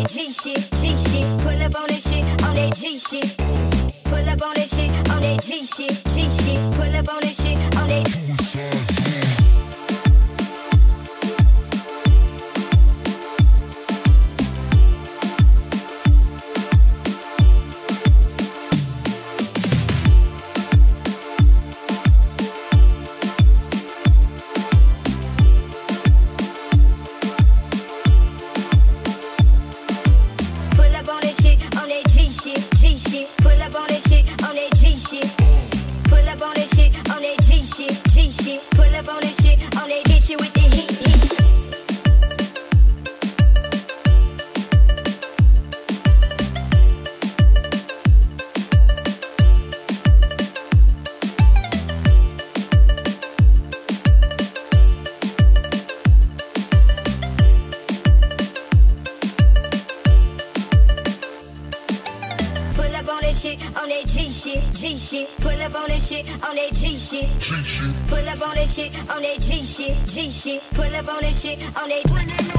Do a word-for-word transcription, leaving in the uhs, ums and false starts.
G shit, G shit. Pull up on that shit, on that G shit. Pull up on that shit, on that G shit, G shit. Pull up on that shit, on that. On that G shit, G shit. Pull up on that shit, on that G shit. Pull up on that shit, on that G shit, G shit. Pull up on that shit, on that.